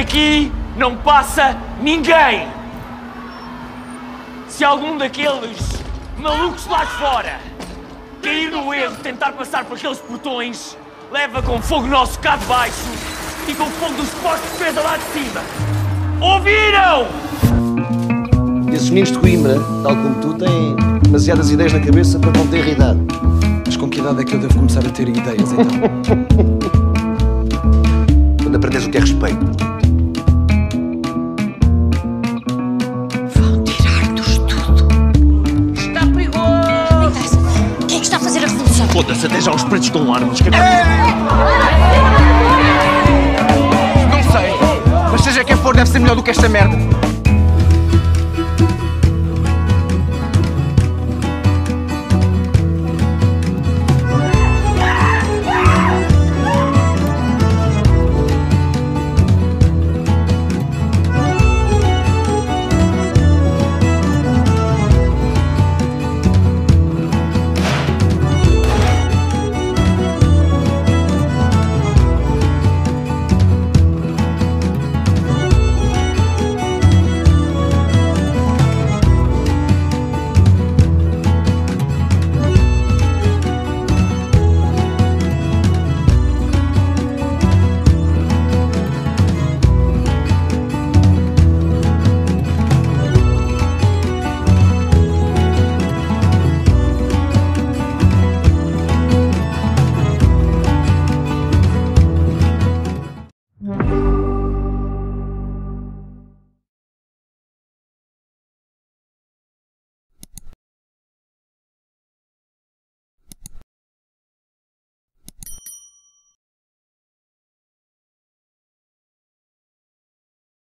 daqui não passa ninguém! Se algum daqueles malucos lá de fora cair no erro de tentar passar por aqueles portões, leva com fogo nosso cá de baixo e com fogo dos postos de defesa lá de cima! Ouviram? Esses meninos de Coimbra, tal como tu, têm demasiadas ideias na cabeça para não ter idade. Mas com que idade é que eu devo começar a ter ideias, então? Quando aprendes o que é respeito. Vão tirar-nos tudo. Está perigoso. Quem é que está a fazer a revolução? Foda-se, até já os pretos com armas. Não sei, mas seja quem for, deve ser melhor do que esta merda.